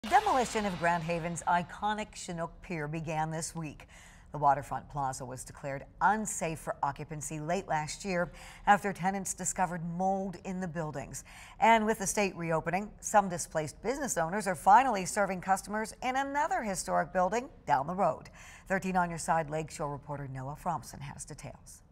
Demolition of Grand Haven's iconic Chinook Pier began this week. The waterfront plaza was declared unsafe for occupancy late last year after tenants discovered mold in the buildings. And with the state reopening, some displaced business owners are finally serving customers in another historic building down the road. 13 on Your Side Lakeshore reporter Noah Fromson has details.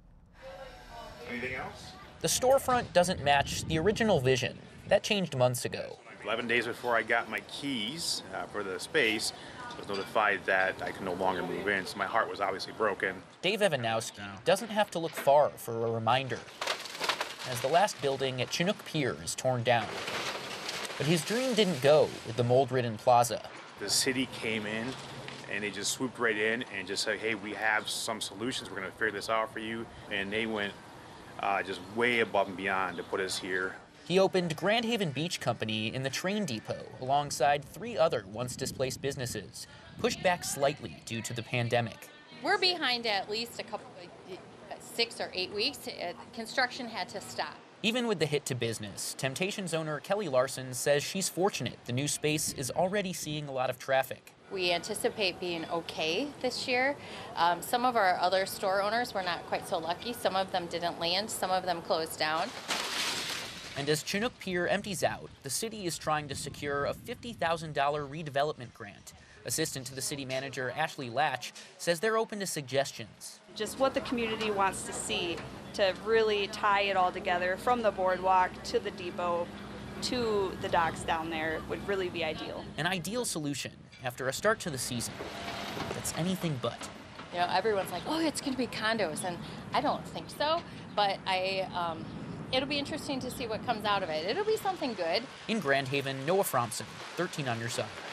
Anything else? The storefront doesn't match the original vision. That changed months ago. 11 days before I got my keys for the space, I was notified that I could no longer move in, so my heart was obviously broken. Dave Evanowski doesn't have to look far for a reminder as the last building at Chinook Pier is torn down. But his dream didn't go with the mold-ridden plaza. The city came in and they just swooped right in and just said, hey, we have some solutions, we're going to figure this out for you. And they went just way above and beyond to put us here. He opened Grand Haven Beach Company in the train depot alongside 3 other once displaced businesses, pushed back slightly due to the pandemic. We're behind at least 6 or 8 weeks. Construction had to stop. Even with the hit to business, Temptations owner Kelly Larson says she's fortunate the new space is already seeing a lot of traffic. We anticipate being okay this year. Some of our other store owners were not quite so lucky. Some of them didn't land, some of them closed down. And as Chinook Pier empties out, the city is trying to secure a $50,000 redevelopment grant. Assistant to the city manager, Ashley Latch, says they're open to suggestions. Just what the community wants to see to really tie it all together from the boardwalk to the depot to the docks down there would really be ideal. An ideal solution after a start to the season that's anything but. You know, everyone's like, oh, it's going to be condos, and I don't think so, but it'll be interesting to see what comes out of it. It'll be something good. In Grand Haven, Noah Fromson, 13 on Your Side.